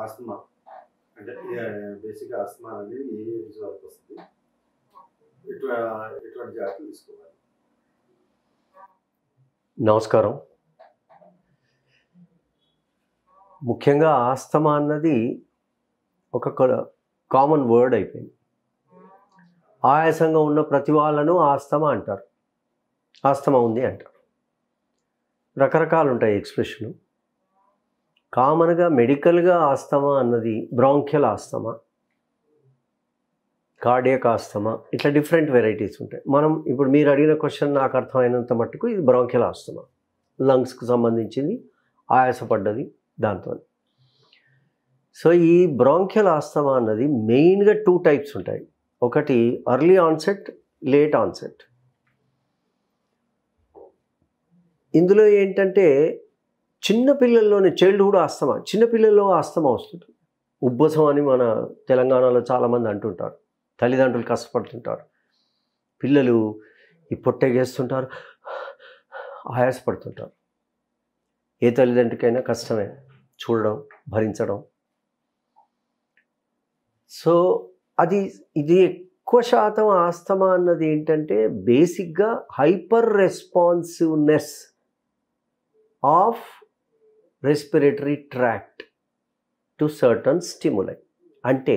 Asthma అంటే బేసిక్గా asthma అనేది ఏ ఏజ్ వరకు వస్తుంది, ఎటువంటి జాగ్రత్తలు తీసుకోవాలి? నమస్కారం. ముఖ్యంగా ఆస్తమా అన్నది ఒక కామన్ వర్డ్ అయిపోయింది. ఆయాసంగా ఉన్న ప్రతి వాళ్ళను ఆస్తమా అంటారు, ఆస్తమా ఉంది అంటారు. రకరకాలు ఉంటాయి ఎక్స్ప్రెషను. కామన్గా మెడికల్గా ఆస్తమా అన్నది బ్రాంకియల్ ఆస్తమా, కార్డియక్ ఆస్తమా, ఇట్లా డిఫరెంట్ వెరైటీస్ ఉంటాయి. మనం ఇప్పుడు మీరు అడిగిన క్వశ్చన్ నాకు అర్థమైనంత మట్టుకు ఇది బ్రాంకియల్ ఆస్తమా, లంగ్స్కి సంబంధించింది, ఆయాసపడ్డది దాంతో. సో ఈ బ్రాంకియల్ ఆస్తమా అన్నది మెయిన్గా 2 టైప్స్ ఉంటాయి. ఒకటి ఎర్లీ ఆన్సెట్, లేట్ ఆన్సెట్. ఇందులో ఏంటంటే చిన్నపిల్లల్లోనే చైల్డ్హుడ్ ఆస్తమా, చిన్నపిల్లల్లో ఆస్తమా వస్తుంది. ఉబ్బసం అని మన తెలంగాణలో చాలామంది అంటుంటారు. తల్లిదండ్రులు కష్టపడుతుంటారు, పిల్లలు ఈ పొట్టేగేస్తుంటారు, ఆయాసపడుతుంటారు. ఏ తల్లిదండ్రికైనా కష్టమే చూడడం, భరించడం. సో ఇది ఎక్కువ శాతం ఆస్తమా అన్నది ఏంటంటే బేసిక్గా hyper responsiveness of respiratory tract to certain stimuli. అంటే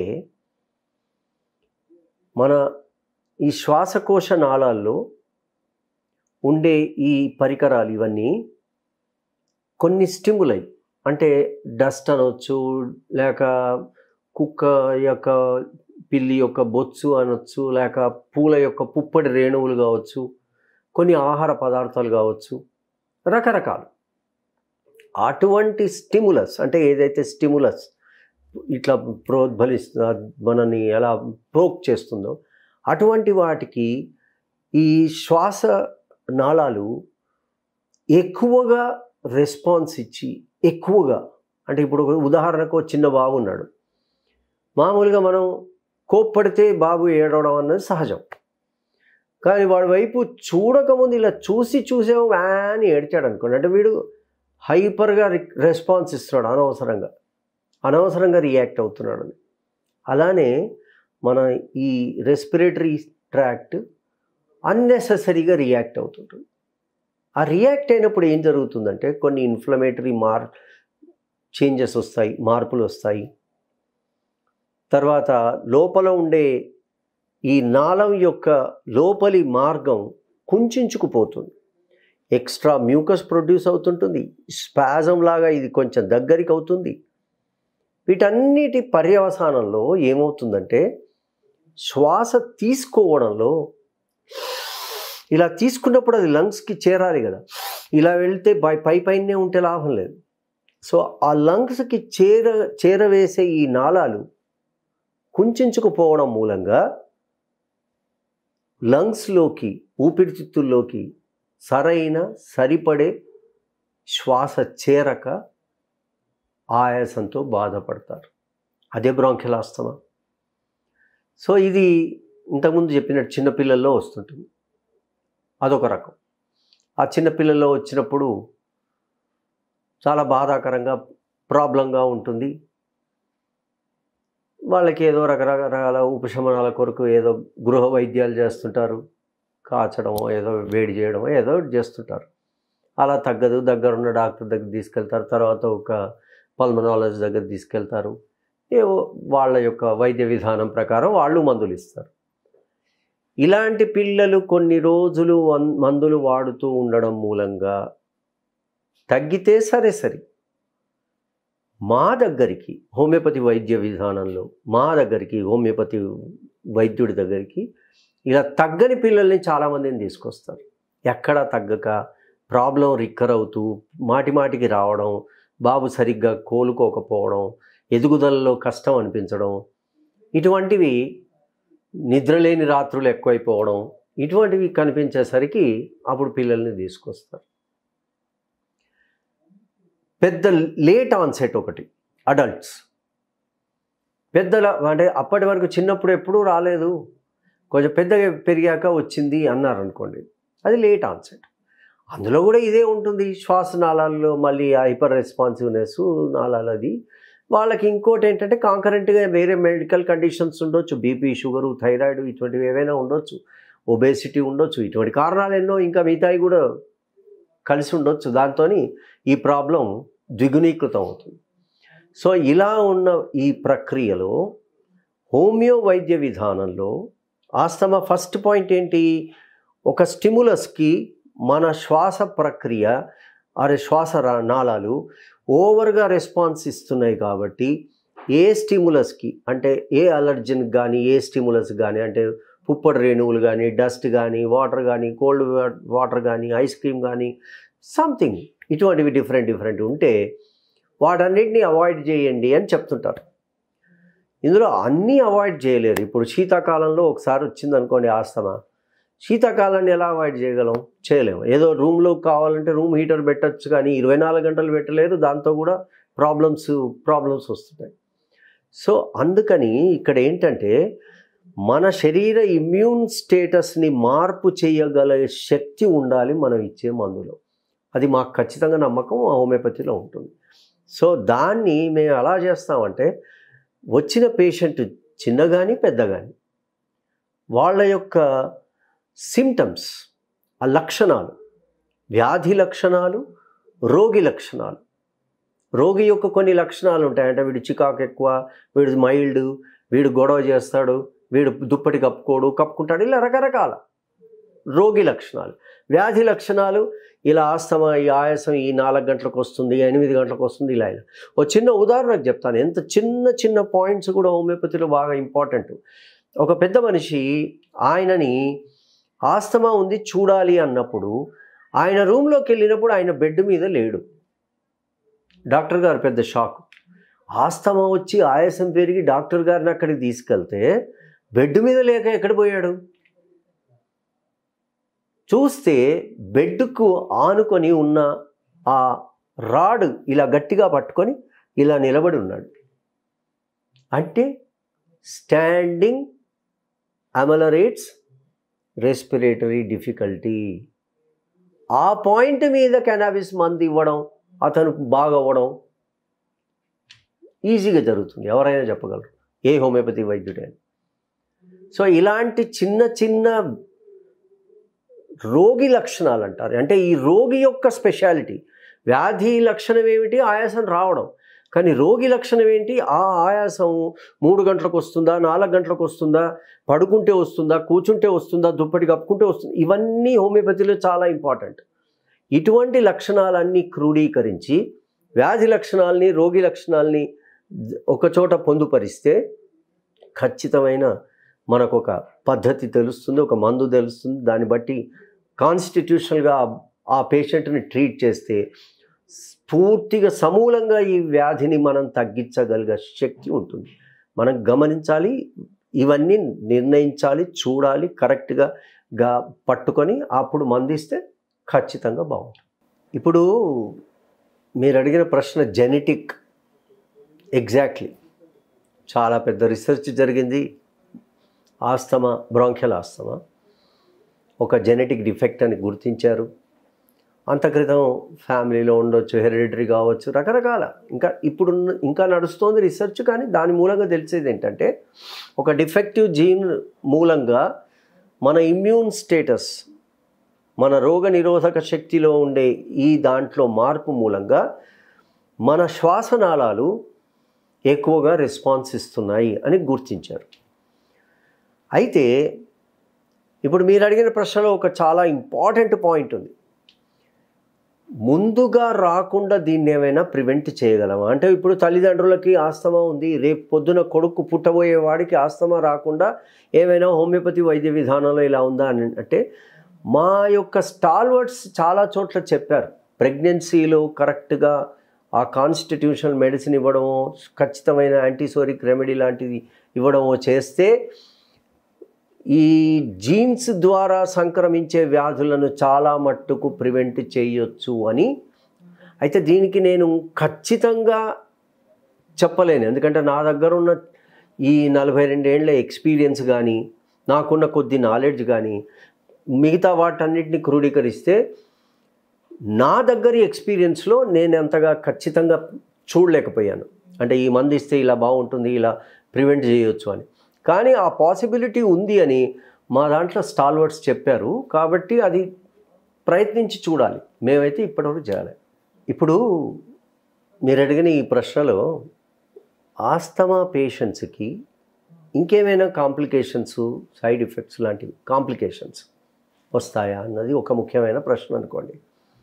మన ఈ శ్వాసకోశ నాళాల్లో ఉండే ఈ పరికరాలు ఇవన్నీ కొన్ని స్టిములై, అంటే డస్ట్ అనొచ్చు, లేక కుక్క యొక్క పిల్లి యొక్క బొత్సు అనొచ్చు, లేక పూల యొక్క పుప్పటి రేణువులు కావచ్చు, కొన్ని ఆహార పదార్థాలు కావచ్చు, రకరకాలు. అటువంటి స్టిములస్, అంటే ఏదైతే స్టిములస్ ఇట్లా ప్రోద్బలిస్తుందో, మనని ఎలా ప్రోక్ చేస్తుందో, అటువంటి వాటికి ఈ శ్వాస నాళాలు ఎక్కువగా రెస్పాన్స్ ఇచ్చి, ఎక్కువగా అంటే ఇప్పుడు ఉదాహరణకు చిన్న బాబు ఉన్నాడు, మామూలుగా మనం కోప్పడితే బాబు ఏడవడం అన్నది సహజం. కానీ వాడి వైపు చూడకముందు ఇలా చూసేమో అని ఏడ్చాడు అనుకోండి, అంటే వీడు హైపర్గా రెస్పాన్స్ ఇస్తున్నాడు, అనవసరంగా రియాక్ట్ అవుతున్నాడు. అలానే మన ఈ రెస్పిరేటరీ ట్రాక్ట్ అన్నెసెసరీగా రియాక్ట్ అవుతుంటుంది. ఆ రియాక్ట్ అయినప్పుడు ఏం జరుగుతుందంటే కొన్ని ఇన్ఫ్లమేటరీ చేంజెస్ వస్తాయి, మార్పులు వస్తాయి. తర్వాత లోపల ఉండే ఈ నాళం యొక్క లోపలి మార్గం కుంచుకుపోతుంది, ఎక్స్ట్రా మ్యూకస్ ప్రొడ్యూస్ అవుతుంటుంది, స్పాజం లాగా ఇది కొంచెం దగ్గరికి అవుతుంది. వీటన్నిటి పర్యవసానంలో ఏమవుతుందంటే శ్వాస తీసుకోవడంలో ఇలా తీసుకున్నప్పుడు అది లంగ్స్కి చేరాలి కదా, ఇలా వెళ్తే పైనే ఉంటే లాభం లేదు. సో ఆ లంగ్స్కి చేరవేసే ఈ నాళాలు కుంచుకుపోవడం మూలంగా లంగ్స్లోకి, ఊపిరితిత్తుల్లోకి సరిపడే శ్వాస చేరక ఆయాసంతో బాధపడతారు. అదే బ్రాంకియల్ ఆస్తమా. సో ఇది ఇంతకుముందు చెప్పినట్టు చిన్నపిల్లల్లో వస్తుంటుంది, అదొక రకం. ఆ చిన్నపిల్లల్లో వచ్చినప్పుడు చాలా బాధాకరంగా ప్రాబ్లంగా ఉంటుంది. వాళ్ళకి ఏదో రకరకాల ఉపశమనాల కొరకు ఏదో గృహ వైద్యాలు చేస్తుంటారు, కాచడమో ఏదో వేడి చేయడమో ఏదో చేస్తుంటారు. అలా తగ్గదు, దగ్గరున్న డాక్టర్ దగ్గర తీసుకెళ్తారు, తర్వాత ఒక పల్మనాలజిస్ట్ దగ్గర తీసుకెళ్తారు. ఏవో వాళ్ళ యొక్క వైద్య విధానం ప్రకారం వాళ్ళు మందులు ఇస్తారు. ఇలాంటి పిల్లలు కొన్ని రోజులు మందులు వాడుతూ ఉండడం మూలంగా తగ్గితే సరే, మా దగ్గరికి హోమియోపతి వైద్య విధానంలో హోమియోపతి వైద్యుడి దగ్గరికి ఇలా తగ్గని పిల్లల్ని చాలామందిని తీసుకొస్తారు. ఎక్కడా తగ్గక ప్రాబ్లం రిక్కర్ అవుతూ మాటికి రావడం, బాబు సరిగ్గా కోలుకోకపోవడం, ఎదుగుదలలో కష్టం అనిపించడం, ఇటువంటివి, నిద్రలేని రాత్రులు ఎక్కువైపోవడం, ఇటువంటివి కనిపించేసరికి అప్పుడు పిల్లల్ని తీసుకొస్తారు. పెద్ద లేట్ ఆన్సెట్ ఒకటి, అడల్ట్స్. పెద్దల అంటే అప్పటి వరకు చిన్నప్పుడు ఎప్పుడూ రాలేదు, కొంచెం పెద్దగా పెరిగాక వచ్చింది అన్నారనుకోండి, అది లేట్ ఆన్సెట్. అందులో కూడా ఇదే ఉంటుంది, శ్వాస నాళాల్లో మళ్ళీ హైపర్ రెస్పాన్సివ్నెస్ నాళాలది వాళ్ళకి ఇంకోటి ఏంటంటే కాంకరెంట్గా వేరే మెడికల్ కండిషన్స్ ఉండొచ్చు, బీపీ, షుగరు, థైరాయిడ్ ఇటువంటివి ఏవైనా ఉండొచ్చు, ఒబేసిటీ ఉండొచ్చు, ఇటువంటి కారణాలు ఎన్నో ఇంకా మిగతాయి కూడా కలిసి ఉండొచ్చు. దాంతో ఈ ప్రాబ్లం ద్విగుణీకృతం అవుతుంది. సో ఇలా ఉన్న ఈ ప్రక్రియలో హోమియో వైద్య విధానంలో ఆస్తమా ఫస్ట్ పాయింట్ ఏంటి, ఒక స్టిములస్కి మన శ్వాస ప్రక్రియ శ్వాస నాళాలు ఓవర్గా రెస్పాన్స్ ఇస్తున్నాయి. కాబట్టి ఏ స్టిములస్కి అంటే ఏ అలర్జెన్ కానీ ఏ స్టిములస్ కానీ అంటే పుప్పటి రేణువులు కానీ, డస్ట్ కానీ, వాటర్ కానీ, కోల్డ్ వాటర్ కానీ, ఐస్ క్రీమ్ కానీ, సంథింగ్ ఇటువంటివి డిఫరెంట్ ఉంటే వాటన్నిటిని అవాయిడ్ చేయండి అని చెప్తుంటారు. ఇందులో అన్నీ అవాయిడ్ చేయలేరు. ఇప్పుడు శీతాకాలంలో ఒకసారి వచ్చిందనుకోండి ఆస్తమా, శీతాకాలాన్ని ఎలా అవాయిడ్ చేయగలం? చేయలేము. ఏదో రూమ్లో కావాలంటే రూమ్ హీటర్ పెట్టచ్చు, కానీ 24 గంటలు పెట్టలేరు. దాంతో కూడా ప్రాబ్లమ్స్ వస్తున్నాయి. సో అందుకని ఇక్కడ ఏంటంటే మన శరీర ఇమ్యూన్ స్టేటస్ని మార్పు చేయగల శక్తి ఉండాలి మనం ఇచ్చే మందులో. అది మాకు ఖచ్చితంగా నమ్మకం హోమియోపతిలో ఉంటుంది. సో దాన్ని మేము ఎలా చేస్తామంటే వచ్చిన పేషెంట్ చిన్న కానీ పెద్ద కానీ వాళ్ళ యొక్క సిమ్టమ్స్, ఆ లక్షణాలు, వ్యాధి లక్షణాలు, రోగి లక్షణాలు. రోగి యొక్క కొన్ని లక్షణాలు ఉంటాయి. అంటే వీడు చికాకు ఎక్కువ, వీడు మైల్డ్, వీడు గొడవ చేస్తాడు, వీడు దుప్పటి కప్పుకుంటాడు, ఇలా రకరకాల రోగి లక్షణాలు. వ్యాధి లక్షణాలు ఇలా ఆస్తమా, ఈ ఆయాసం ఈ 4 గంటలకు వస్తుంది, 8 గంటలకు వస్తుంది, ఇలా. ఒక చిన్న ఉదాహరణకు చెప్తాను. ఎంత చిన్న పాయింట్స్ కూడా హోమియోపతిలో బాగా ఇంపార్టెంట్. ఒక పెద్ద మనిషి ఆయనని ఆస్తమా ఉంది చూడాలి అన్నప్పుడు ఆయన రూమ్లోకి వెళ్ళినప్పుడు ఆయన బెడ్ మీద లేడు. డాక్టర్ గారు పెద్ద షాక్. ఆస్తమా వచ్చి ఆయాసం పెరిగి డాక్టర్ గారిని అక్కడికి తీసుకెళ్తే బెడ్ మీద లేక ఎక్కడ పోయాడు? చూస్తే బెడ్కు ఆనుకొని ఉన్న ఆ రాడ్ ఇలా గట్టిగా పట్టుకొని ఇలా నిలబడి ఉన్నాడు. అంటే స్టాండింగ్ అమెలరేట్స్ రెస్పిరేటరీ డిఫికల్టీ. ఆ పాయింట్ మీద కెనాబిస్ మందు ఇవ్వడం, అతను బాగవ్వడం ఈజీగా జరుగుతుంది. ఎవరైనా చెప్పగలరు, ఏ హోమియోపతి వైద్యుడైనా. సో ఇలాంటి చిన్న రోగి లక్షణాలు అంటారు. అంటే ఈ రోగి యొక్క స్పెషాలిటీ. వ్యాధి లక్షణం ఏమిటి? ఆయాసం రావడం. కానీ రోగి లక్షణం ఏంటి? ఆ ఆయాసం 3 గంటలకు వస్తుందా, 4 గంటలకు వస్తుందా, పడుకుంటే వస్తుందా, కూర్చుంటే వస్తుందా, దుప్పటి కప్పుకుంటే వస్తుందా, ఇవన్నీ హోమియోపతిలో చాలా ఇంపార్టెంట్. ఇటువంటి లక్షణాలన్నీ క్రోడీకరించి వ్యాధి లక్షణాలని, రోగి లక్షణాలని ఒకచోట పొందుపరిస్తే ఖచ్చితమైన మనకు ఒక పద్ధతి తెలుస్తుంది, ఒక మందు తెలుస్తుంది. దాన్ని బట్టి కాన్స్టిట్యూషనల్గా ఆ పేషెంట్ని ట్రీట్ చేస్తే పూర్తిగా సమూలంగా ఈ వ్యాధిని మనం తగ్గించగలిగే శక్తి ఉంటుంది. మనం గమనించాలి, ఇవన్నీ నిర్ణయించాలి, చూడాలి, కరెక్ట్గా పట్టుకొని అప్పుడు మందిస్తే ఖచ్చితంగా బాగుంటుంది. ఇప్పుడు మీరు అడిగిన ప్రశ్న జెనెటిక్. ఎగ్జాక్ట్లీ, చాలా పెద్ద రీసెర్చ్ జరిగింది. ఆస్తమా, బ్రాంకియల్ ఆస్తమా ఒక జెనెటిక్ డిఫెక్ట్ అని గుర్తించారు. అంతక్రితం ఫ్యామిలీలో ఉండొచ్చు, హెరిడిటరీ కావచ్చు, రకరకాల ఇంకా నడుస్తోంది రీసెర్చ్. కానీ దాని మూలంగా తెలిసేది ఏంటంటే ఒక డిఫెక్టివ్ జీన్ మూలంగా మన ఇమ్యూన్ స్టేటస్, మన రోగ నిరోధక శక్తిలో ఉండే ఈ దాంట్లో మార్పు మూలంగా మన శ్వాసనాళాలు ఎక్కువగా రెస్పాన్స్ ఇస్తున్నాయి అని గుర్తించారు. అయితే ఇప్పుడు మీరు అడిగిన ప్రశ్నలో ఒక చాలా ఇంపార్టెంట్ పాయింట్ ఉంది. ముందుగా రాకుండా దీన్ని ఏమైనా ప్రివెంట్ చేయగలమా? అంటే ఇప్పుడు తల్లిదండ్రులకి ఆస్తమా ఉంది, రేపు పొద్దున కొడుకు పుట్టబోయే వాడికి ఆస్తమా రాకుండా ఏమైనా హోమియోపతి వైద్య విధానంలో ఇలా ఉందా అని అంటే, మా యొక్క స్టాల్వర్డ్స్ చాలా చోట్ల చెప్పారు. ప్రెగ్నెన్సీలో కరెక్ట్గా ఆ కాన్స్టిట్యూషనల్ మెడిసిన్ ఇవ్వడమో, ఖచ్చితమైన యాంటీసోరిక్ రెమెడీ లాంటిది ఇవ్వడమో చేస్తే ఈ జీన్స్ ద్వారా సంక్రమించే వ్యాధులను చాలా మట్టుకు ప్రివెంట్ చేయొచ్చు అని. అయితే దీనికి నేను ఖచ్చితంగా చెప్పలేను, ఎందుకంటే నా దగ్గర ఉన్న ఈ 42 ఏళ్ల ఎక్స్పీరియన్స్ కానీ, నాకున్న కొద్ది నాలెడ్జ్ కానీ, మిగతా వాటన్నిటిని క్రోడీకరిస్తే నా దగ్గర ఎక్స్పీరియన్స్లో నేను అంతగా ఖచ్చితంగా చూడలేకపోయాను. అంటే ఈ మందు ఇస్తే ఇలా బాగుంటుంది, ఇలా ప్రివెంట్ చేయొచ్చు అని. కానీ ఆ పాసిబిలిటీ ఉంది అని మా దాంట్లో స్టాల్వర్డ్స్ చెప్పారు. కాబట్టి అది ప్రయత్నించి చూడాలి. మేమైతే ఇప్పటివరకు చేయాలి. ఇప్పుడు మీరు అడిగిన ఈ ప్రశ్నలో ఆస్తమా పేషెంట్స్కి ఇంకేమైనా కాంప్లికేషన్స్, సైడ్ ఎఫెక్ట్స్ లాంటివి కాంప్లికేషన్స్ వస్తాయా అన్నది ఒక ముఖ్యమైన ప్రశ్న అనుకోండి.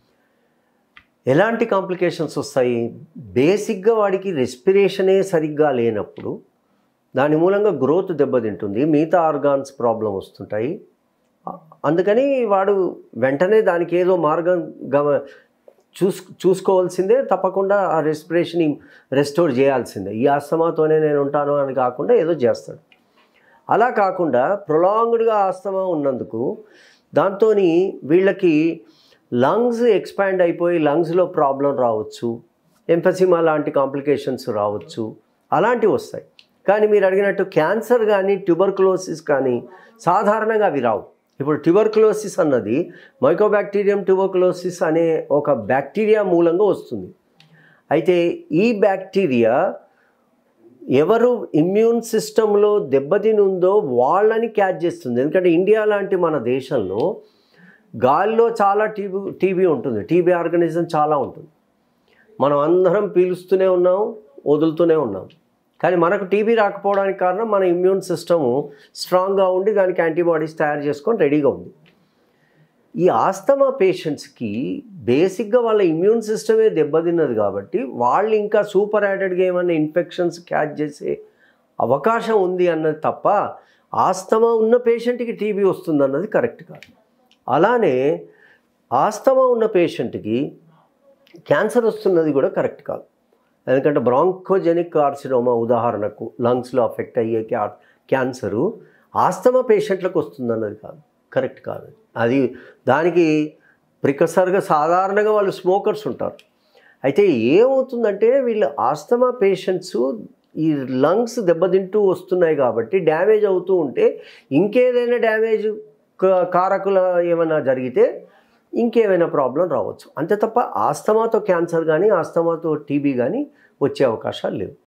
ఎలాంటి కాంప్లికేషన్స్ వస్తాయి? బేసిక్గా వాడికి రెస్పిరేషనే సరిగ్గా లేనప్పుడు దాని మూలంగా గ్రోత్ దెబ్బతింటుంది, మిగతా ఆర్గాన్స్ ప్రాబ్లం వస్తుంటాయి. అందుకని వాడు వెంటనే దానికి ఏదో మార్గం చూసుకోవాల్సిందే, తప్పకుండా ఆ రెస్పిరేషన్ రెస్టోర్ చేయాల్సిందే. ఈ ఆస్తమాతోనే నేను ఉంటాను అని కాకుండా ఏదో చేస్తాడు. అలా కాకుండా ప్రొలాంగ్డ్గా ఆస్తమా ఉన్నందుకు దాంతో వీళ్ళకి లంగ్స్ ఎక్స్పాండ్ అయిపోయి లంగ్స్లో ప్రాబ్లం రావచ్చు, ఎంఫసిమా లాంటి కాంప్లికేషన్స్ రావచ్చు, అలాంటివి వస్తాయి. కానీ మీరు అడిగినట్టు క్యాన్సర్ కానీ ట్యూబర్కులోసిస్ కానీ సాధారణంగా అవి రావు. ఇప్పుడు ట్యూబర్కులోసిస్ అన్నది మైకోబాక్టీరియం ట్యూబర్కులోసిస్ అనే ఒక బ్యాక్టీరియా మూలంగా వస్తుంది. అయితే ఈ బ్యాక్టీరియా ఎవరు ఇమ్యూన్ సిస్టంలో దెబ్బతిని ఉందో వాళ్ళని క్యాచ్ చేస్తుంది. ఎందుకంటే ఇండియా లాంటి మన దేశంలో గాలిలో చాలా టీబీ ఉంటుంది, టీబీ ఆర్గానిజం చాలా ఉంటుంది. మనం అందరం పీలుస్తూనే ఉన్నాం, వదులుతూనే ఉన్నాం. కానీ మనకు టీబీ రాకపోవడానికి కారణం మన ఇమ్యూన్ సిస్టము స్ట్రాంగ్గా ఉండి దానికి యాంటీబాడీస్ తయారు చేసుకొని రెడీగా ఉంది. ఈ ఆస్తమా పేషెంట్స్కి బేసిక్గా వాళ్ళ ఇమ్యూన్ సిస్టమే దెబ్బతిన్నది కాబట్టి వాళ్ళు ఇంకా సూపర్ యాడెడ్గా ఏమైనా ఇన్ఫెక్షన్స్ క్యాచ్ చేసే అవకాశం ఉంది అన్నది తప్ప ఆస్తమా ఉన్న పేషెంట్కి టీబీ వస్తుంది అన్నది కరెక్ట్ కాదు. అలానే ఆస్తమా ఉన్న పేషెంట్కి క్యాన్సర్ వస్తున్నది కూడా కరెక్ట్ కాదు. ఎందుకంటే బ్రాంకోజెనిక్ కార్సినోమా ఉదాహరణకు లంగ్స్లో అఫెక్ట్ అయ్యే క్యాన్సరు ఆస్తమా పేషెంట్లకు వస్తుంది అన్నది కాదు, కరెక్ట్ కాదు. అది దానికి ప్రికసర్గా సాధారణంగా వాళ్ళు స్మోకర్స్ ఉంటారు. అయితే ఏమవుతుందంటే వీళ్ళు ఆస్తమా పేషెంట్స్ ఈ లంగ్స్ దెబ్బతింటూ వస్తున్నాయి కాబట్టి డ్యామేజ్ అవుతూ ఉంటే ఇంకేదైనా డ్యామేజ్ కారకుల ఏమైనా జరిగితే ఇంకేమైనా ప్రాబ్లం రావచ్చు. అంతే తప్ప ఆస్తమాతో క్యాన్సర్ కానీ ఆస్తమాతో టీబీ కానీ వచ్చే అవకాశాలు లేవు.